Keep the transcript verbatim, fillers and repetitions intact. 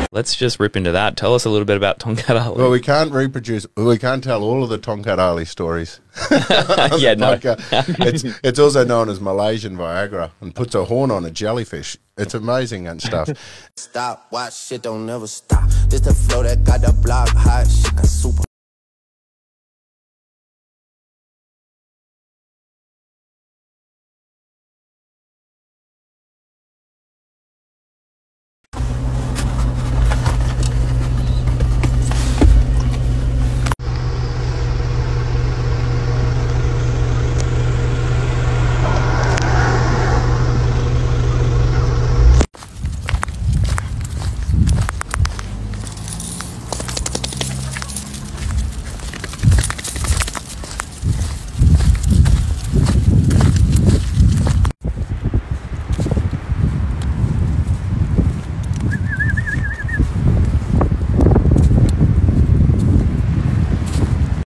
Let's just rip into that. Tell us a little bit about Tongkat Ali. Well, we can't reproduce, we can't tell all of the Tongkat Ali stories. Yeah, no. it's, it's also known as Malaysian Viagra and puts a horn on a jellyfish. It's amazing and stuff. Stop, watch, shit don't never stop. This the flow that got the block hot, shit got super.